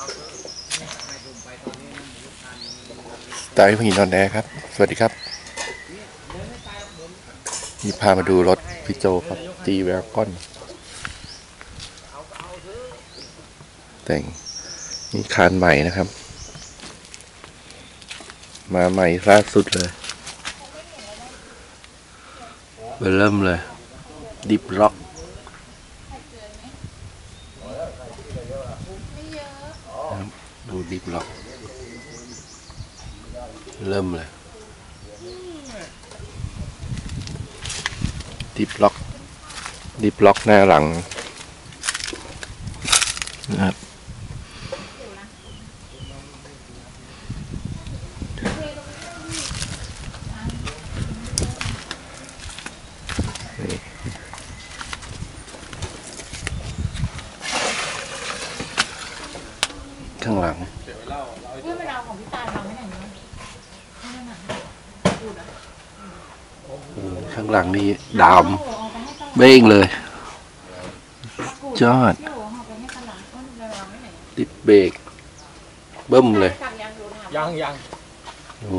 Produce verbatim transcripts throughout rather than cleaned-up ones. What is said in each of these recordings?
สไตล์ผู้หญิงนอนแอร์ครับสวัสดีครับนี่พามาดูรถพี่โจครับจีแวร์กอนแต่งนี่คานใหม่นะครับมาใหม่ล่าสุดเลยเริ่มเลยดิบล็อกดูดิบล็อกเริ่มเลยดิบล็อกดิบล็อกหน้าหลังนะครับข้างหลังเพื่อไปเอาของพี่ตาเราไม่ไหนเนาะข้างหลังนี่ดำเบ้งเลยจอดติดเบรกเบิ้มเลยยังยังโอ้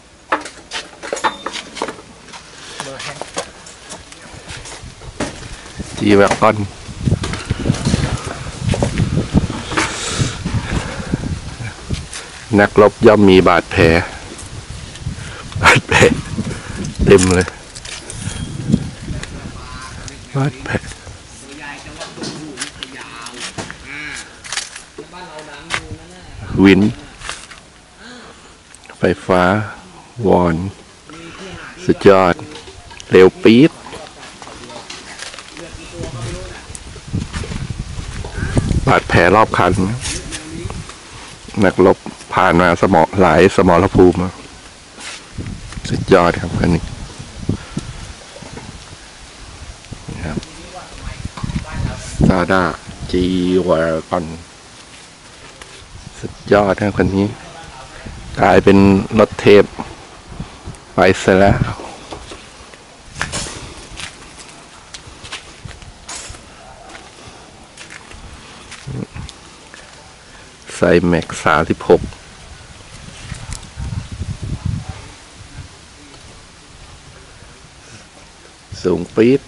จีแวกอนนักรบย่อมมีบาดแผลบาดแผลเต็มเลยบาดแผลวินไฟฟ้าวอนสุดยอดเร็วปี๊ดบาดแผลรอบคันนักรบผ่านมาสมอหลายสมรภูมิสุดยอดครับคันนี้ครับซาด้าจีวาร์กอนสุดยอดครับคันนี้กลายเป็นรถเทปไปซะแล้วใส่แม็กสามสิบหกสูงปี๊ด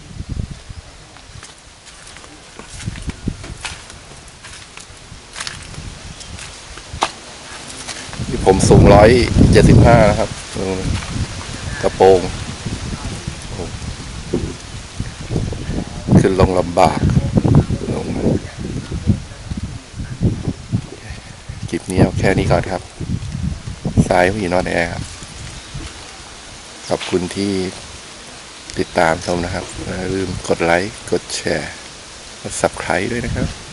ที่ผมสูงร้อยเจ็ดสิบห้านะครับกระโปรงขึ้นลงลำบากลงคลิปนี้เอาแค่นี้ก่อนครับสายผู้หญิงนอนแอร์ครับขอบคุณที่ติดตามชมนะครับอย่าลืมกดไลค์กดแชร์กด ซับสไครบ์ ด้วยนะครับ